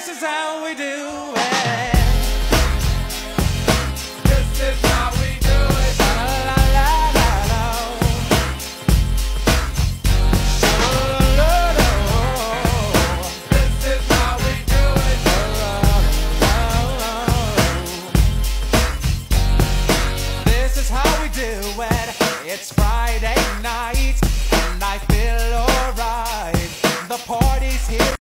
This is how we do it. This is how we do it. La la la la la. Sha-la-la-la-la. This is how we do it. This is how we do it. It's Friday night.